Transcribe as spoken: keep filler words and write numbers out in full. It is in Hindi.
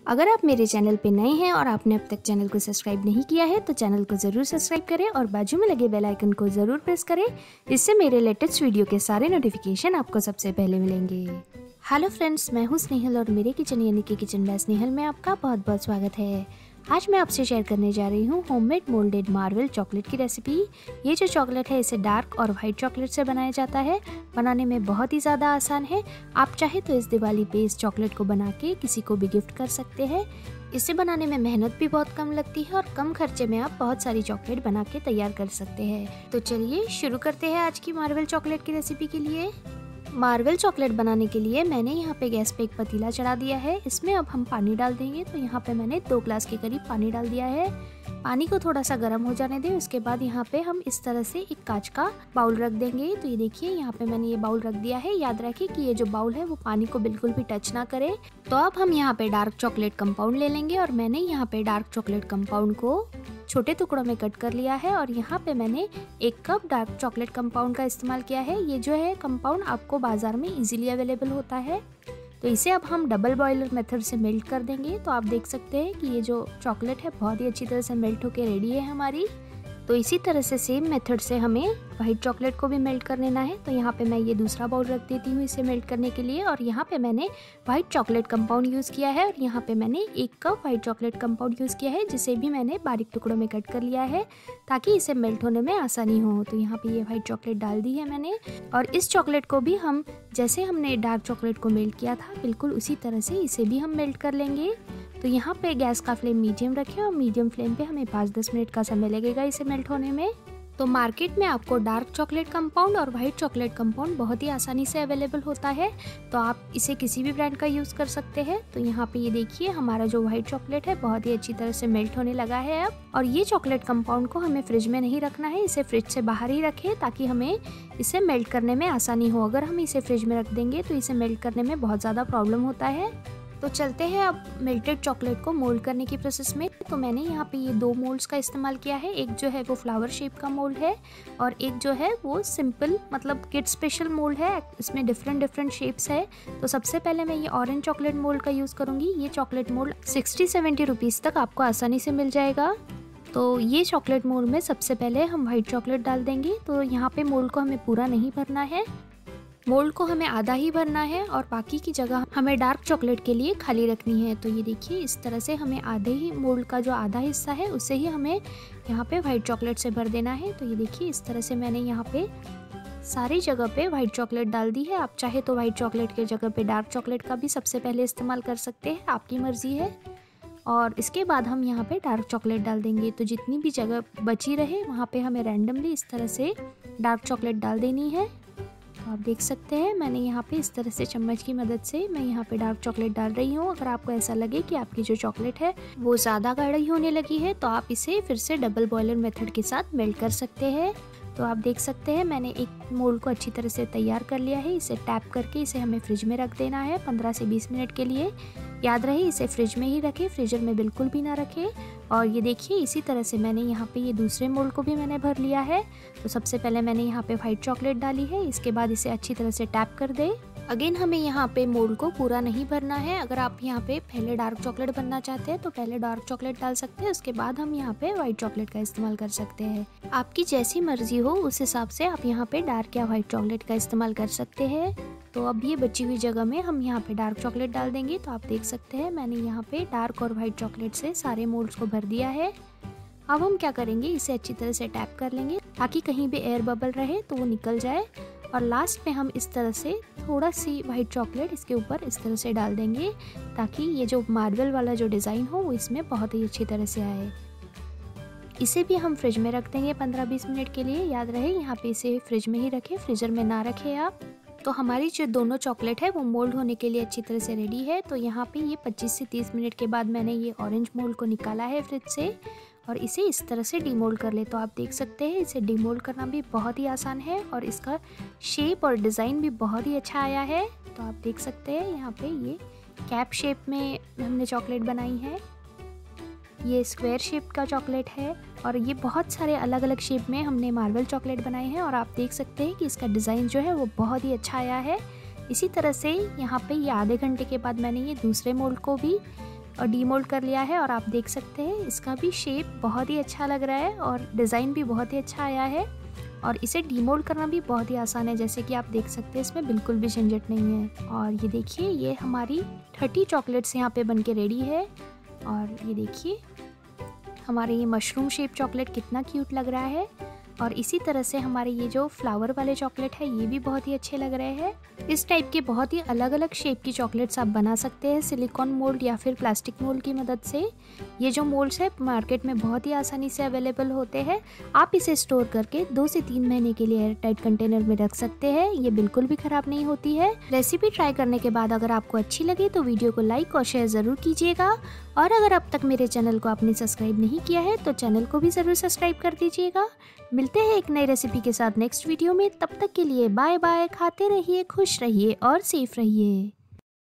अगर आप मेरे चैनल पे नए हैं और आपने अब तक चैनल को सब्सक्राइब नहीं किया है तो चैनल को ज़रूर सब्सक्राइब करें और बाजू में लगे बेल आइकन को ज़रूर प्रेस करें। इससे मेरे लेटेस्ट वीडियो के सारे नोटिफिकेशन आपको सबसे पहले मिलेंगे। हेलो फ्रेंड्स, मैं हूँ स्नेहल और मेरे किचन यानी कि किचन बाय स्नेहल में आपका बहुत बहुत स्वागत है। आज मैं आपसे शेयर करने जा रही हूँ होममेड मोल्डेड मार्वल चॉकलेट की रेसिपी। ये जो चॉकलेट है इसे डार्क और वाइट चॉकलेट से बनाया जाता है। बनाने में बहुत ही ज़्यादा आसान है। आप चाहे तो इस दिवाली पे इस चॉकलेट को बना के किसी को भी गिफ्ट कर सकते हैं। इसे बनाने में मेहनत भी बहुत कम लगती है और कम खर्चे में आप बहुत सारी चॉकलेट बना के तैयार कर सकते हैं। तो चलिए शुरू करते हैं आज की मार्वल चॉकलेट की रेसिपी के लिए। मार्वल चॉकलेट बनाने के लिए मैंने यहाँ पे गैस पे एक पतीला चढ़ा दिया है। इसमें अब हम पानी डाल देंगे। तो यहाँ पे मैंने दो ग्लास के करीब पानी डाल दिया है। पानी को थोड़ा सा गर्म हो जाने दें। उसके बाद यहाँ पे हम इस तरह से एक कांच का बाउल रख देंगे। तो ये देखिए यहाँ पे मैंने ये बाउल रख दिया है। याद रखिए कि ये जो बाउल है वो पानी को बिल्कुल भी टच ना करे। तो अब हम यहाँ पे डार्क चॉकलेट कंपाउंड ले लेंगे और मैंने यहाँ पे डार्क चॉकलेट कंपाउंड को छोटे टुकड़ों में कट कर लिया है और यहाँ पे मैंने एक कप डार्क चॉकलेट कंपाउंड का इस्तेमाल किया है। ये जो है कंपाउंड आपको बाज़ार में इजीली अवेलेबल होता है। तो इसे अब हम डबल बॉयलर मेथड से मेल्ट कर देंगे। तो आप देख सकते हैं कि ये जो चॉकलेट है बहुत ही अच्छी तरह से मेल्ट होकर रेडी है हमारी। तो इसी तरह से सेम मेथड से हमें वाइट चॉकलेट को भी मेल्ट कर लेना है। तो यहाँ पे मैं ये दूसरा बाउल रख देती हूँ इसे मेल्ट करने के लिए। और यहाँ पे मैंने वाइट चॉकलेट कंपाउंड यूज़ किया है और यहाँ पे मैंने एक cup white chocolate compound use किया है, जिसे भी मैंने बारीक टुकड़ों में कट कर लिया है ताकि इसे मेल्ट होने में आसानी हो। तो यहाँ पे ये वाइट चॉकलेट डाल दी है मैंने और इस चॉकलेट को भी हम जैसे हमने डार्क चॉकलेट को मेल्ट किया था बिल्कुल उसी तरह से इसे भी हम मेल्ट कर लेंगे। तो यहाँ पे गैस का फ्लेम मीडियम रखें और मीडियम फ्लेम पे हमें पाँच दस मिनट का समय लगेगा इसे मेल्ट होने में। तो मार्केट में आपको डार्क चॉकलेट कंपाउंड और वाइट चॉकलेट कंपाउंड बहुत ही आसानी से अवेलेबल होता है। तो आप इसे किसी भी ब्रांड का यूज़ कर सकते हैं। तो यहाँ पे ये देखिए हमारा जो वाइट चॉकलेट है बहुत ही अच्छी तरह से मेल्ट होने लगा है अब। और ये चॉकलेट कंपाउंड को हमें फ्रिज में नहीं रखना है, इसे फ्रिज से बाहर ही रखें ताकि हमें इसे मेल्ट करने में आसानी हो। अगर हम इसे फ्रिज में रख देंगे तो इसे मेल्ट करने में बहुत ज़्यादा प्रॉब्लम होता है। तो चलते हैं अब मेल्टेड चॉकलेट को मोल्ड करने की प्रोसेस में। तो मैंने यहाँ पे ये दो मोल्ड्स का इस्तेमाल किया है। एक जो है वो फ्लावर शेप का मोल्ड है और एक जो है वो सिंपल मतलब किड स्पेशल मोल्ड है। इसमें डिफरेंट डिफरेंट शेप्स है। तो सबसे पहले मैं ये ऑरेंज चॉकलेट मोल्ड का यूज़ करूँगी। ये chocolate mould sixty seventy rupees तक आपको आसानी से मिल जाएगा। तो ये चॉकलेट मोल्ड में सबसे पहले हम वाइट चॉकलेट डाल देंगे। तो यहाँ पे मोल्ड को हमें पूरा नहीं भरना है, मोल्ड को हमें आधा ही भरना है और बाकी की जगह हमें डार्क चॉकलेट के लिए खाली रखनी है। तो ये देखिए इस तरह से हमें आधे ही मोल्ड का जो आधा हिस्सा है उसे ही हमें यहाँ पे वाइट चॉकलेट से भर देना है। तो ये देखिए इस तरह से मैंने यहाँ पे सारी जगह पे वाइट चॉकलेट डाल दी है। आप चाहे तो वाइट चॉकलेट के जगह पे डार्क चॉकलेट का भी सबसे पहले इस्तेमाल कर सकते हैं, आपकी मर्जी है। और इसके बाद हम यहाँ पे डार्क चॉकलेट डाल देंगे। तो जितनी भी जगह बची रहे वहाँ पे हमें रैंडमली इस तरह से डार्क चॉकलेट डाल देनी है। तो आप देख सकते हैं मैंने यहाँ पे इस तरह से चम्मच की मदद से मैं यहाँ पे डार्क चॉकलेट डाल रही हूँ। अगर आपको ऐसा लगे कि आपकी जो चॉकलेट है वो ज़्यादा गाढ़ी होने लगी है तो आप इसे फिर से डबल बॉयलर मेथड के साथ मेल्ट कर सकते हैं। तो आप देख सकते हैं मैंने एक मोल्ड को अच्छी तरह से तैयार कर लिया है। इसे टैप करके इसे हमें फ्रिज में रख देना है पंद्रह से बीस मिनट के लिए। याद रहे इसे फ्रिज में ही रखें, फ्रीजर में बिल्कुल भी ना रखें। और ये देखिए इसी तरह से मैंने यहाँ पे ये दूसरे मोल्ड को भी मैंने भर लिया है। तो सबसे पहले मैंने यहाँ पे वाइट चॉकलेट डाली है, इसके बाद इसे अच्छी तरह से टैप कर दें। अगेन हमें यहाँ पे मोल्ड को पूरा नहीं भरना है। अगर आप यहाँ पे पहले डार्क चॉकलेट बनना चाहते हैं तो पहले डार्क चॉकलेट डाल सकते हैं, उसके बाद हम यहाँ पे वाइट चॉकलेट का इस्तेमाल कर सकते हैं। आपकी जैसी मर्जी हो उस हिसाब से आप यहाँ पे डार्क या वाइट चॉकलेट का इस्तेमाल कर सकते हैं। तो अब ये बची हुई जगह में हम यहाँ पे डार्क चॉकलेट डाल देंगे। तो आप देख सकते हैं मैंने यहाँ पे डार्क और वाइट चॉकलेट से सारे मोल्ड्स को भर दिया है। अब हम क्या करेंगे, इसे अच्छी तरह से टैप कर लेंगे ताकि कहीं भी एयर बबल रहे तो वो निकल जाए। और लास्ट में हम इस तरह से थोड़ा सी वाइट चॉकलेट इसके ऊपर इस तरह से डाल देंगे ताकि ये जो मार्बल वाला जो डिज़ाइन हो वो इसमें बहुत ही अच्छी तरह से आए। इसे भी हम फ्रिज में रख देंगे पंद्रह बीस मिनट के लिए। याद रहे यहाँ पे इसे फ्रिज में ही रखें, फ्रीजर में ना रखें आप। तो हमारी जो दोनों चॉकलेट है वो मोल्ड होने के लिए अच्छी तरह से रेडी है। तो यहाँ पे ये पच्चीस से तीस मिनट के बाद मैंने ये ऑरेंज मोल्ड को निकाला है फ्रिज से और इसे इस तरह से डीमोल्ड कर ले। तो आप देख सकते हैं इसे डीमोल्ड करना भी बहुत ही आसान है और इसका शेप और डिज़ाइन भी बहुत ही अच्छा आया है। तो आप देख सकते हैं यहाँ पे ये कैप शेप में हमने चॉकलेट बनाई है, ये स्क्वायर शेप का चॉकलेट है और ये बहुत सारे अलग अलग शेप में हमने मार्बल चॉकलेट बनाए हैं। और आप देख सकते हैं कि इसका डिज़ाइन जो है वो बहुत ही अच्छा आया है। इसी तरह से यहाँ पे ये आधे घंटे के बाद मैंने ये दूसरे मोल्ड को भी और डीमोल्ड कर लिया है और आप देख सकते हैं इसका भी शेप बहुत ही अच्छा लग रहा है और डिज़ाइन भी बहुत ही अच्छा आया है। और इसे डीमोल्ड करना भी बहुत ही आसान है, जैसे कि आप देख सकते हैं इसमें बिल्कुल भी झंझट नहीं है। और ये देखिए ये हमारी थर्टी चॉकलेट्स यहाँ पे बन के रेडी है। और ये देखिए हमारे ये मशरूम शेप चॉकलेट कितना क्यूट लग रहा है। और इसी तरह से हमारे ये जो फ्लावर वाले चॉकलेट है ये भी बहुत ही अच्छे लग रहे हैं। इस टाइप के बहुत ही अलग अलग शेप की चॉकलेट्स आप बना सकते हैं सिलिकॉन मोल्ड या फिर प्लास्टिक मोल्ड की मदद से। ये जो मोल्ड्स है मार्केट में बहुत ही आसानी से अवेलेबल होते हैं। आप इसे स्टोर करके दो से तीन महीने के लिए एयर टाइट कंटेनर में रख सकते हैं, ये बिल्कुल भी ख़राब नहीं होती है। रेसिपी ट्राई करने के बाद अगर आपको अच्छी लगे तो वीडियो को लाइक और शेयर ज़रूर कीजिएगा। और अगर अब तक मेरे चैनल को आपने सब्सक्राइब नहीं किया है तो चैनल को भी ज़रूर सब्सक्राइब कर दीजिएगा। मिलते हैं एक नई रेसिपी के साथ नेक्स्ट वीडियो में, तब तक के लिए बाय बाय। खाते रहिए, खुश रहिए और सेफ रहिए।